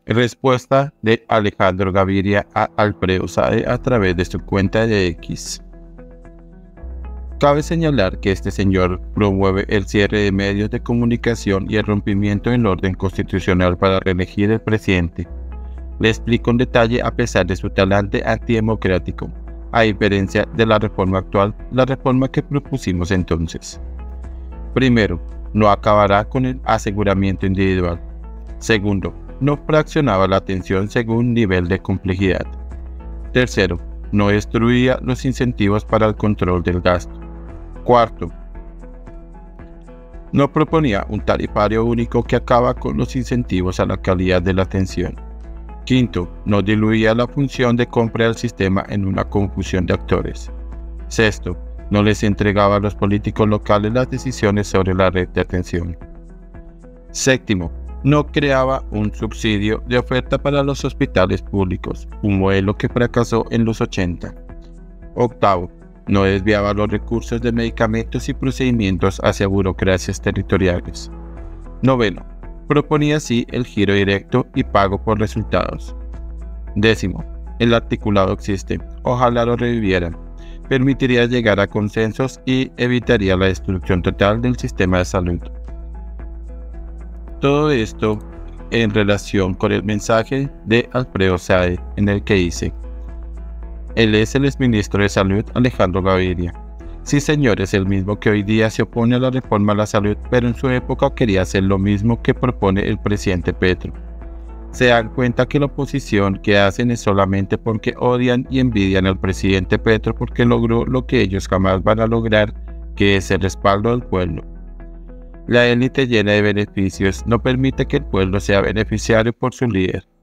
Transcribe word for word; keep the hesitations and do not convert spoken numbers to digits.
Respuesta de Alejandro Gaviria a Alfredo Sae a través de su cuenta de X. Cabe señalar que este señor promueve el cierre de medios de comunicación y el rompimiento del orden constitucional para reelegir al presidente. Le explico en detalle a pesar de su talante antidemocrático, a diferencia de la reforma actual, la reforma que propusimos entonces. Primero, no acabará con el aseguramiento individual. Segundo, no fraccionaba la atención según nivel de complejidad. Tercero, no destruía los incentivos para el control del gasto. Cuarto, no proponía un tarifario único que acaba con los incentivos a la calidad de la atención. Quinto, no diluía la función de compra del sistema en una confusión de actores. Sexto, no les entregaba a los políticos locales las decisiones sobre la red de atención. Séptimo, no creaba un subsidio de oferta para los hospitales públicos, un modelo que fracasó en los ochenta. Octavo, no desviaba los recursos de medicamentos y procedimientos hacia burocracias territoriales. Noveno, proponía así el giro directo y pago por resultados. Décimo, el articulado existe, ojalá lo revivieran, permitiría llegar a consensos y evitaría la destrucción total del sistema de salud. Todo esto en relación con el mensaje de Alfredo Sae, en el que dice: él es el exministro de Salud Alejandro Gaviria. Sí, señor, es el mismo que hoy día se opone a la reforma a la salud, pero en su época quería hacer lo mismo que propone el presidente Petro. Se dan cuenta que la oposición que hacen es solamente porque odian y envidian al presidente Petro porque logró lo que ellos jamás van a lograr, que es el respaldo del pueblo. La élite llena de beneficios no permite que el pueblo sea beneficiario por su líder.